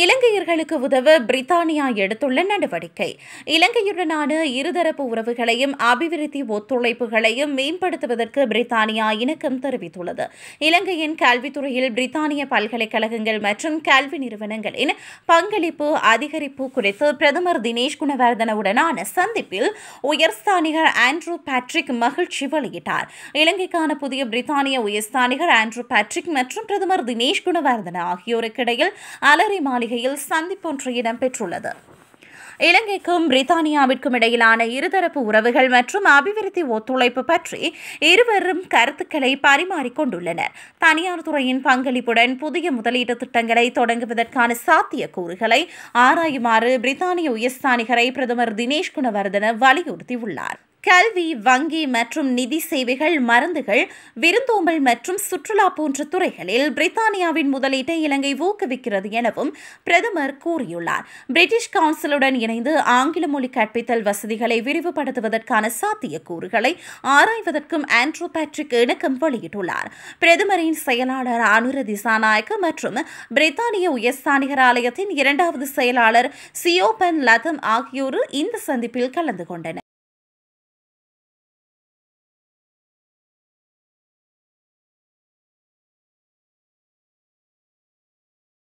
இலங்கையர்களுக்கு உதவ பிரித்தானியா எடுத்துள்ள நடவடிக்கை. இலங்கையுடனான இருதரப்பு உறவுகளையும் அபிவிருத்தி ஒத்துழைப்புகளையும் மேம்படுத்துவதற்கு பிரித்தானியா இணக்கம் தெரிவித்துள்ளது. இலங்கையின் கல்வித்துறையில் பிரித்தானிய பல்கலைக்கழகங்கள் மற்றும் கல்வி நிறுவனங்களின் பங்களிப்பு அதிகரிப்பு குறித்து பிரதமர் தினேஷ் குணவர்தனவுடனான சந்திப்பில் உயர்ஸ்தானிகர் ஆண்ட்ரூ பேட்ரிக் மகிழ்ச்சி வெளியிட்டார். இலங்கைக்கான புதிய பிரித்தானிய உயர்ஸ்தானிகர் ஆண்ட்ரூ பேட்ரிக் மற்றும் பிரதமர் தினேஷ் குணவர்தன ஆகியோருக்கிடையில் அலரி மாளிகையில் சந்திப்பொன்று இடம்பெற்றுள்ளது. இலங்கைக்கும் பிரித்தானியாவிற்கும் இடையிலான இருதரப்பு உறவுகள் மற்றும் அபிவிருத்தி ஒத்துழைப்பு பற்றி இருவரும் கருத்துக்களை பரிமாறிக்கொண்டுள்ளனர். தனியார் துறையின் பங்களிப்புடன் புதிய முதலீட்டு திட்டங்களை தொடங்குவதற்கான சாத்தியக்கூறுகளை ஆராயுமாறு பிரித்தானிய உயர்ஸ்தானிகரை பிரதமர் தினேஷ் குணவர்தன வலியுறுத்தியுள்ளார். கல்வி, வங்கி மற்றும் நிதி சேவைகள், மருந்துகள், விருந்தோம்பல் மற்றும் சுற்றுலா போன்ற துறைகளில் பிரித்தானியாவின் முதலீட்டை இலங்கை ஊக்குவிக்கிறது எனவும் பிரதமர் கூறியுள்ளார். பிரிட்டிஷ் கவுன்சிலுடன் இணைந்து ஆங்கில மொழி கற்பித்தல் வசதிகளை விரிவுபடுத்துவதற்கான சாத்தியக்கூறுகளை ஆராய்வதற்கும் ஆண்ட்ரூ பேட்ரிக் இணக்கம் வெளியிட்டுள்ளார். பிரதமரின் செயலாளர் அனுர திசாநாயக்க மற்றும் பிரித்தானிய உயர்ஸ்தானிகர் ஆலயத்தின் இரண்டாவது செயலாளர் சியோபன் லதம் ஆகியோர் இந்த சந்திப்பில் கலந்து கொண்டனர்.